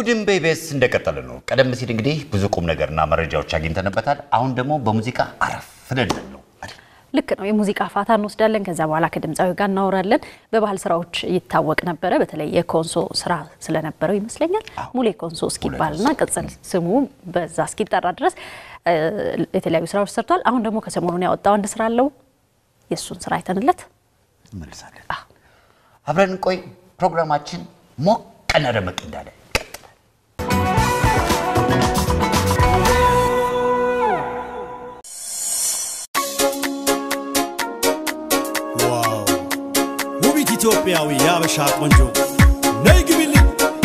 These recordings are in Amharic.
እሁድን በኢቢኤስ እንደቀጠለ ነው። ቀደም ሲል እንግዲህ ብዙ ቁም ነገርና መረጃዎች አግኝተንበታል። አሁን ደግሞ በሙዚቃ አረፍ ብለን ነው። ልክ ነው። የሙዚቃ ፋታ እንወስዳለን። ከዛ በኋላ ከድምጻዊ ጋር እናወራለን። በባህል ስራዎች ይታወቅ ነበር። በተለይ የኮንሶ ስራ ስለነበረው ይመስለኛል ሙሌ ኮንሶ እስኪባልና ቅጽል ስሙ በዛ እስኪጠራ ድረስ የተለያዩ ስራዎች ሰርቷል። አሁን ደግሞ ከሰሞኑን ያወጣው አንድ ስራ አለው። የሱን ስራ አይተንለት እንመለሳለን። አብረን ቆይ። ፕሮግራማችን ሞቀና ደመቅ እንዳለ ኢትዮጵያዊ ያበሻ ቆንጆ ነይ ግቢልኝ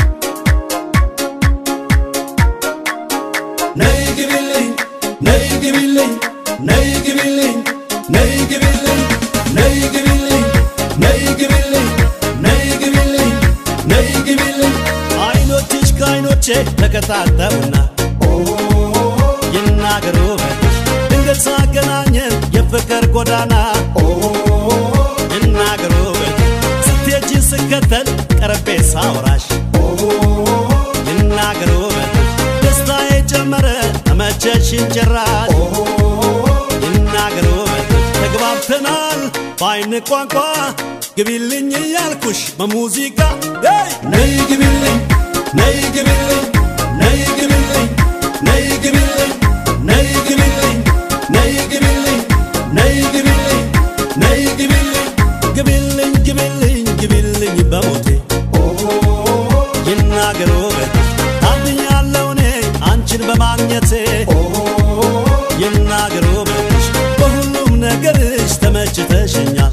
ነይ ግቢልኝ ነይ ግቢልኝ ነይ ግቢልኝ ነይ ግቢልኝ ነይ ግቢልኝ ነይ ግቢልኝ ነይ ግቢልኝ ነይ ግቢልኝ አይኖችሽ ከአይኖቼ ተከታተሉና ይናገሩ ድንገት ሳገናኘን የፍቅር ጎዳና ይናገሩ ስከተል ቀረቤ ሳውራሽ ይናገሩ ደስታዬ ጀመረ ተመቸሽኝ ጭራሽ ይናገሩ ተግባብተናል በአይን ቋንቋ ግቢልኝ እያልኩሽ በሙዚቃ ነይ ግቢልኝ ነይ ግቢልኝ ነይ ግቢልኝ ነይ ግቢልኝ ነይ ግቢልኝ ነይ ግቢልኝ ነይ ግቢልኝ ነይ ግቢልኝ ግቢልኝ ግቢልኝ ግቢልኝ በሞቴ ይናገሩ ታድኛለሁ እኔ አንቺን በማግኘቴ ይናገሩ በሁሉም ነገርሽ ተመችተሽኛል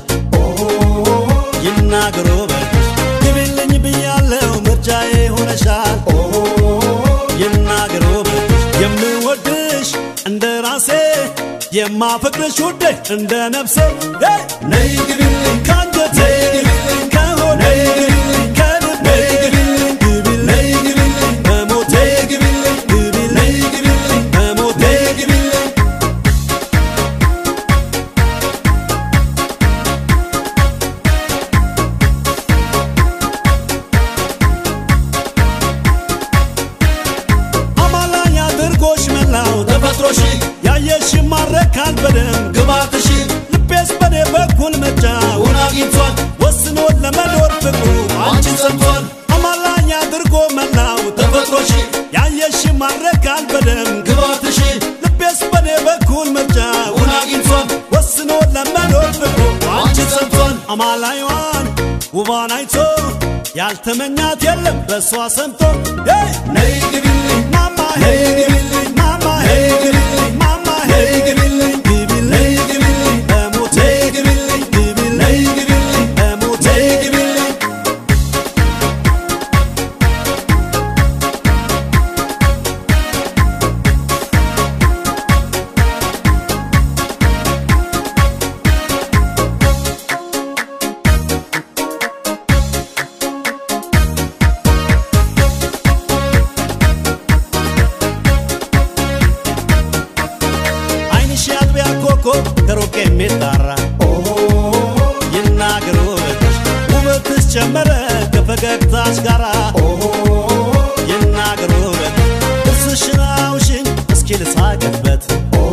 ይናገሩ ግቢልኝ ብያለሁ ምርጫዬ ሆነሻል ይናገሩ የምወድሽ እንደ ራሴ የማፈቅርሽ ውዴ እንደ ነፍሴ ነይ ግቢልኝ ካንጀቴ ከሆነ ከልቤ ግቢልኝ ግቢልኝ በሞቴ ግቢልኝ ግቢልኝ ግቢልኝ በሞቴ ግቢልኝ አማላኝ አድርጎሽ መላው ተፈጥሮሽ ያየሽ ማረካል በደም ግባትሽ ልቤስ በኔ በኩል መጫውን አግኝቷል ወስኖ ለመኖር ፍቅሩ አንቺን ሰምቷል አማላኝ አድርጎ መላው ተፈጥሮሽ ያየሽ ማረካል በደም ግባትሽ ልቤስ በኔ በኩል መጫውን አግኝቷል ወስኖ ለመኖር ፍቅሩ አንቺን ሰምቷል አማላይዋን ውባን አይቶ ያልተመኛት የለም በሷ ሰምቶ ነይ ግቢልኝ ማማ ነይ ግቢልኝ ማማ ነይ ግቢልኝ ማማ ነይ ግቢልኝ ግቢልኝ ግቢልኝ በሞቴ ግቢልኝ ግቢልኝ ግቢልኝ በሞቴ ግቢልኝ ከሩቅ የሚጣራ ይናገሩ ውበትሽ ጀመረ ከፈገግታሽ ጋራ ይናገሩ እርስሽን አውሽኝ እስኪ ልሳቅበት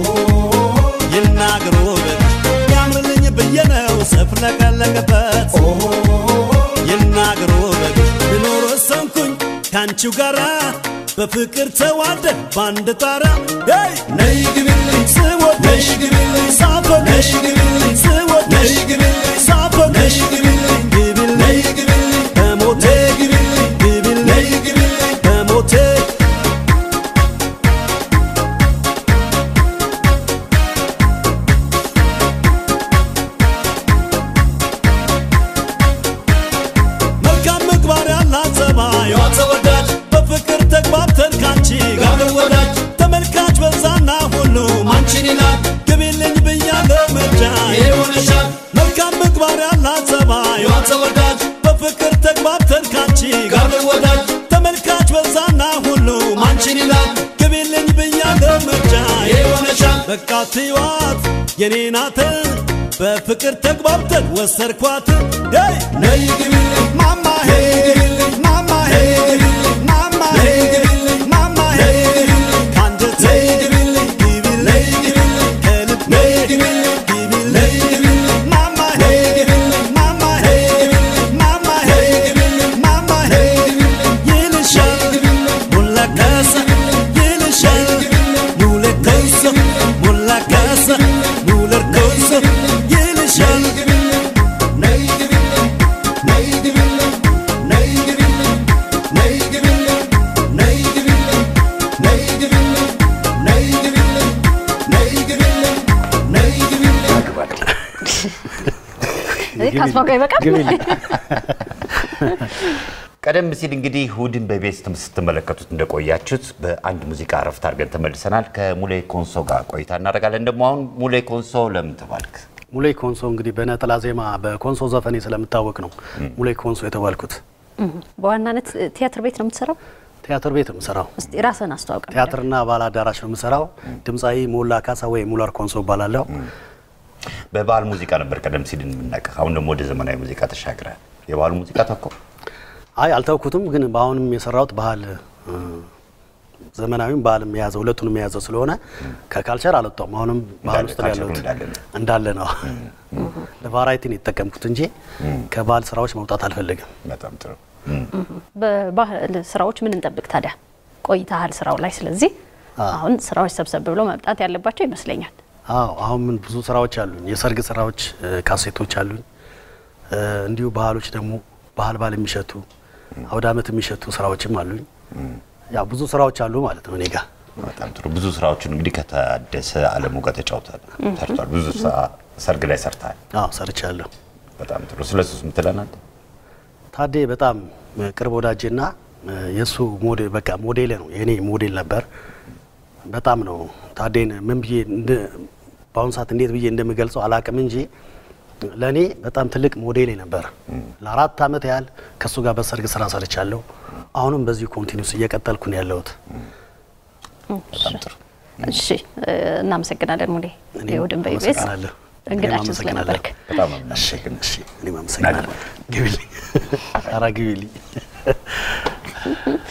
ይናገሩ ያምርልኝ ብዬ ነው ስፍለቀለቅበት ይናገሩ ልኖር ወሰንኩኝ ካንቺው ጋራ በፍቅር ተዋደን ባንድ ጣራ ነይ ግቢልኝ ስወድሽ ግቢልኝ ሳፈቅርሽ ግቢልኝ ስወድሽ ግቢልኝ ሳፈቅርሽ ግቢልኝ ግቢልኝ ግቢልኝ በሞቴ ግቢልኝ ግቢልኝ ግቢልኝ በሞቴ መልካም ምግባር ያላት ጸባይ ተወዳጅ በፍቅር ተግባብተን ካንቺ ጋር ወዳጅ ተመልካች በዛና ሁሉም አንቺን ይላል ግቢልኝ ብያለሁ ምርጫዬ ሆነሻል መልካም ምግባር ያላት ጸባይ ተወዳጅ በፍቅር ተግባብተን ካንቺ ጋር ወዳጅ ተመልካች በዛና ሁሉም አንቺን ይላል ግቢልኝ ብያለሁ ምርጫዬ ሆነሻል በቃ ትይዋት የኔ ናት በፍቅር ተግባብተን ወሰርኳት ነይ ግቢልኝ ማማ ሄ ግቢልኝ ማማ ሄ ግቢልኝ ማማ ሄ ካስፋው ጋር ይበቃል። ቀደም ሲል እንግዲህ እሑድን በቤት ስትመለከቱት እንደቆያችሁት በአንድ ሙዚቃ አረፍት አድርገን ተመልሰናል። ከሙሌ ኮንሶ ጋር ቆይታ እናደርጋለን። ደግሞ አሁን ሙሌ ኮንሶ ለምን ተባልክ? ሙሌ ኮንሶ እንግዲህ በነጠላ ዜማ በኮንሶ ዘፈኔ ስለምታወቅ ነው ሙሌ ኮንሶ የተባልኩት። በዋናነት ቲያትር ቤት ነው የምትሰራው? ቲያትር ቤት ነው የምሰራው። እስቲ ራስህን አስተዋውቅ። ቲያትርና ባህል አዳራሽ ነው የምሰራው። ድምጻዊ ሞላ ካሳ ወይ ሙላር ኮንሶ እባላለሁ። በባህል ሙዚቃ ነበር ቀደም ሲል የምናውቀው። አሁን ደግሞ ወደ ዘመናዊ ሙዚቃ ተሻግረህ የባህል ሙዚቃ ተወከው? አይ አልተውኩትም፣ ግን በአሁንም የሰራሁት ባህል ዘመናዊም ባህልም የያዘ ሁለቱንም የያዘ ስለሆነ ከካልቸር አልወጣም። አሁንም ባህል ውስጥ ያለሁት እንዳለ ነው። ለቫራይቲን የተጠቀምኩት እንጂ ከባህል ስራዎች መውጣት አልፈልግም። በጣም ጥሩ። በባህል ስራዎች ምን እንጠብቅ ታዲያ? ቆይታሃል ስራው ላይ። ስለዚህ አሁን ስራዎች ሰብሰብ ብሎ መምጣት ያለባቸው ይመስለኛል። አዎ አሁን ምን ብዙ ስራዎች አሉኝ። የሰርግ ስራዎች ካሴቶች አሉኝ። እንዲሁ ባህሎች ደግሞ ባህል የሚሸቱ አውደ ዓመት የሚሸቱ ስራዎችም አሉኝ። ያው ብዙ ስራዎች አሉ ማለት ነው እኔ ጋር። በጣም ጥሩ። ብዙ ስራዎችን እንግዲህ ከታደሰ አለሙ ጋር ተጫውተሃል፣ ሰርቷል። ብዙ ሰርግ ላይ ሰርታል? አዎ ሰርቻለሁ። በጣም ጥሩ። ስለሱስ ምን ትለናለህ? ታዴ በጣም ቅርብ ወዳጄና የሱ ሞዴል በቃ ሞዴል ነው፣ የኔ ሞዴል ነበር። በጣም ነው ታዴን ምን ብዬ በአሁን ሰዓት እንዴት ብዬ እንደምገልጸው አላቅም እንጂ ለኔ በጣም ትልቅ ሞዴል ነበር። ለ4 አመት ያህል ከሱ ጋር በሰርግ ስራ ሰርቻለሁ። አሁንም በዚህ ኮንቲኒዩስ እየቀጠልኩ ነው ያለሁት። በጣም ጥሩ። እሺ እናመሰግናለን ሙሌ። የእሑድን በኢቢኤስ እንግዳችን ስለነበርክ በጣም እናመሰግናለን። እሺ እኔም አመሰግናለሁ። ግቢልኝ። ኧረ ግቢልኝ።